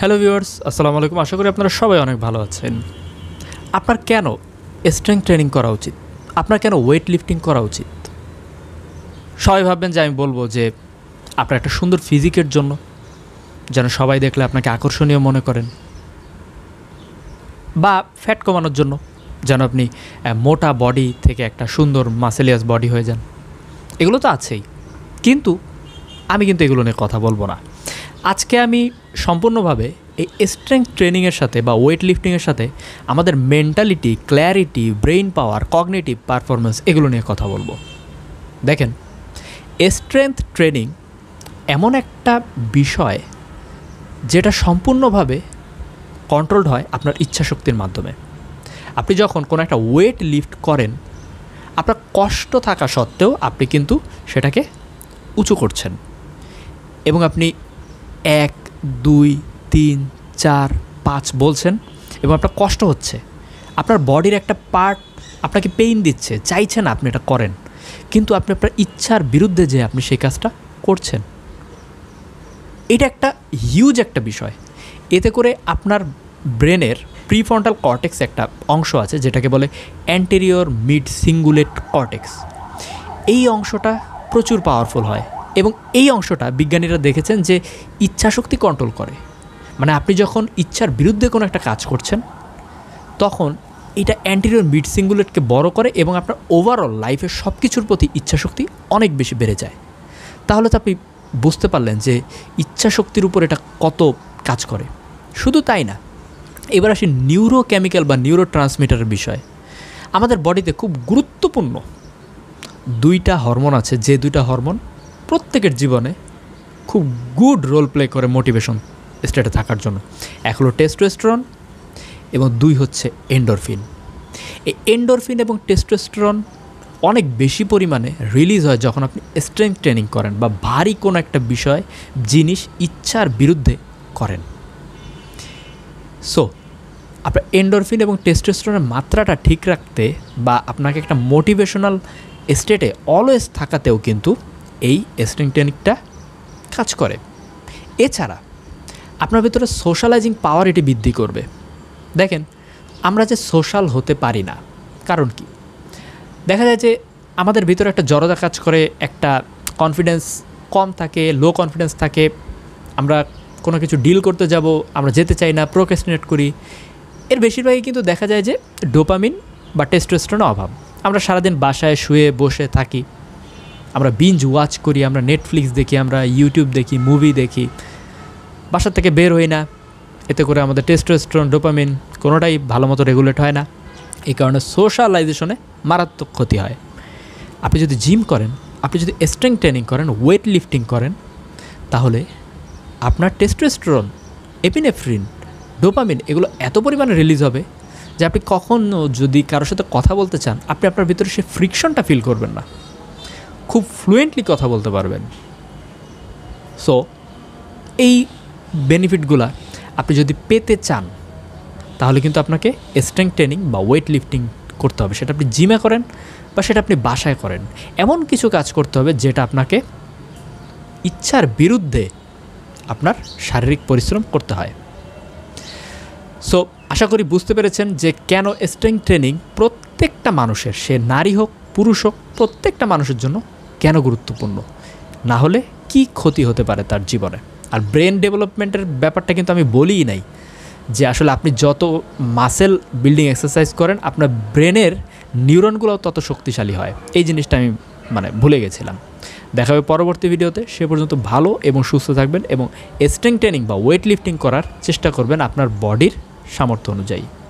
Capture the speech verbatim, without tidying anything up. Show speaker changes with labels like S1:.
S1: Hello viewers, আসসালামু আলাইকুম। আশা করি আপনারা সবাই অনেক ভালো আছেন। আপনার কেন স্ট্রেংথ ট্রেনিং করা উচিত? আপনার কেন ওয়েট লিফটিং করা উচিত? সবাই ভাববেন যে আমি বলবো যে আপনার একটা সুন্দর ফিজিকের জন্য, যেন সবাই দেখলে আপনাকে আকর্ষণীয় মনে করেন, বা ফ্যাট কমানোর জন্য, যেন আপনি মোটা বডি থেকে একটা সুন্দর মাসেলিয়াস বডি হয়ে যান। এগুলো তো আছেই, কিন্তু আমি কিন্তু এগুলো নিয়ে কথা বলবো না। আজকে আমি সম্পূর্ণভাবে এই স্ট্রেংথ ট্রেনিংয়ের সাথে বা ওয়েট লিফটিংয়ের সাথে আমাদের mentality, clarity, brain power, cognitive performance এগুলো নিয়ে কথা বলবো। দেখেন, স্ট্রেংথ ট্রেনিং এমন একটা বিষয় যেটা সম্পূর্ণভাবে কন্ট্রোলড হয় আপনার ইচ্ছাশক্তির মাধ্যমে। আপনি যখন কোনো একটা ওয়েট লিফট করেন, আপনার কষ্ট থাকা সত্ত্বেও আপনি কিন্তু সেটাকে উঁচু করছেন, এবং আপনি এক দুই তিন চার পাঁচ বলছেন, এবং আপনার কষ্ট হচ্ছে, আপনার বডির একটা পার্ট আপনাকে পেইন দিচ্ছে, চাইছেন আপনি এটা করেন, কিন্তু আপনি আপনার ইচ্ছার বিরুদ্ধে যে আপনি সেই কাজটা করছেন। এটা একটা হিউজ একটা বিষয়। এতে করে আপনার ব্রেনের প্রিফ্রন্টাল কর্টেক্স একটা অংশ আছে যেটাকে বলে অ্যান্টেরিয়র মিড সিঙ্গুলেট কর্টেক্স। এই অংশটা প্রচুর পাওয়ারফুল হয়, এবং এই অংশটা বিজ্ঞানীরা দেখেছেন যে ইচ্ছাশক্তি কন্ট্রোল করে। মানে আপনি যখন ইচ্ছার বিরুদ্ধে কোনো একটা কাজ করছেন, তখন এটা অ্যান্টেরিয়র মিড সিঙ্গুলেটকে বড় করে, এবং আপনার ওভারঅল লাইফের সব কিছুর প্রতি ইচ্ছাশক্তি অনেক বেশি বেড়ে যায়। তাহলে তো আপনি বুঝতে পারলেন যে ইচ্ছাশক্তির উপর এটা কত কাজ করে। শুধু তাই না, এবার আসি নিউরোকেমিক্যাল বা নিউরো ট্রান্সমিটারের বিষয়। আমাদের বডিতে খুব গুরুত্বপূর্ণ দুইটা হরমোন আছে, যে দুইটা হরমোন প্রত্যেকের জীবনে খুব গুড রোল প্লে করে মোটিভেশন স্টেটে থাকার জন্য। এক হলো টেস্টোস্টেরন, এবং দুই হচ্ছে এন্ডোরফিন। এই এন্ডোরফিন এবং টেস্টোস্টেরন অনেক বেশি পরিমাণে রিলিজ হয় যখন আপনি স্ট্রেংথ ট্রেনিং করেন বা ভারী কোনো একটা বিষয়, জিনিস ইচ্ছার বিরুদ্ধে করেন। সো আপনার এন্ডোরফিন এবং টেস্টোস্টেরনের মাত্রাটা ঠিক রাখতে বা আপনাকে একটা মোটিভেশনাল স্টেটে অলওয়েজ থাকাতেও কিন্তু এই স্ট্রেংথ ট্রেনিংটা কাজ করে। এছাড়া আপনার ভিতরে সোশ্যালাইজিং পাওয়ার এটি বৃদ্ধি করবে। দেখেন, আমরা যে সোশ্যাল হতে পারি না, কারণ কি? দেখা যায় যে আমাদের ভিতরে একটা জড়তা কাজ করে, একটা কনফিডেন্স কম থাকে, লো কনফিডেন্স থাকে। আমরা কোনো কিছু ডিল করতে যাব, আমরা যেতে চাই না, প্রোক্রাস্টিনেট করি। এর বেশিরভাগই কিন্তু দেখা যায় যে ডোপামিন বা টেস্টোস্টেরনের অভাব। আমরা সারাদিন বাসায় শুয়ে বসে থাকি, আমরা বিঞ্জ ওয়াচ করি, আমরা নেটফ্লিক্স দেখি, আমরা ইউটিউব দেখি, মুভি দেখি, বাসা থেকে বের হই না। এতে করে আমাদের টেস্টোস্টেরন, ডোপামিন কোনোটাই ভালো মতো রেগুলেট হয় না। এই কারণে সোশ্যালাইজেশনে মারাত্মক ক্ষতি হয়। আপনি যদি জিম করেন, আপনি যদি স্ট্রেংথ ট্রেনিং করেন, ওয়েট লিফটিং করেন, তাহলে আপনার টেস্টোস্টেরন, এপিনেফ্রিন, ডোপামিন এগুলো এত পরিমাণে রিলিজ হবে যে আপনি কখনো যদি কারোর সাথে কথা বলতে চান, আপনি আপনার ভিতরে সে ফ্রিকশনটা ফিল করবেন না, খুব ফ্লুয়েন্টলি কথা বলতে পারবেন। সো এই বেনিফিটগুলো আপনি যদি পেতে চান, তাহলে কিন্তু আপনাকে স্ট্রেংথ ট্রেনিং বা ওয়েট লিফটিং করতে হবে। সেটা আপনি জিমে করেন বা সেটা আপনি বাসায় করেন, এমন কিছু কাজ করতে হবে যেটা আপনাকে ইচ্ছার বিরুদ্ধে আপনার শারীরিক পরিশ্রম করতে হয়। সো আশা করি বুঝতে পেরেছেন যে কেন স্ট্রেংথ ট্রেনিং প্রত্যেকটা মানুষের, সে নারী হোক পুরুষ হোক, প্রত্যেকটা মানুষের জন্য কেন গুরুত্বপূর্ণ, না হলে কি ক্ষতি হতে পারে তার জীবনে। আর ব্রেন ডেভেলপমেন্টের ব্যাপারটা কিন্তু আমি বলিই নাই, যে আসলে আপনি যত মাসেল বিল্ডিং এক্সারসাইজ করেন, আপনার ব্রেনের নিউরনগুলোও তত শক্তিশালী হয়। এই জিনিসটা আমি মানে ভুলে গেছিলাম। দেখা হবে পরবর্তী ভিডিওতে। সে পর্যন্ত ভালো এবং সুস্থ থাকবেন, এবং স্ট্রেংথ ট্রেনিং বা ওয়েট লিফটিং করার চেষ্টা করবেন আপনার বডির সামর্থ্য অনুযায়ী।